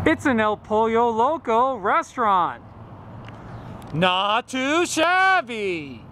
It's an El Pollo Loco restaurant. Not too shabby.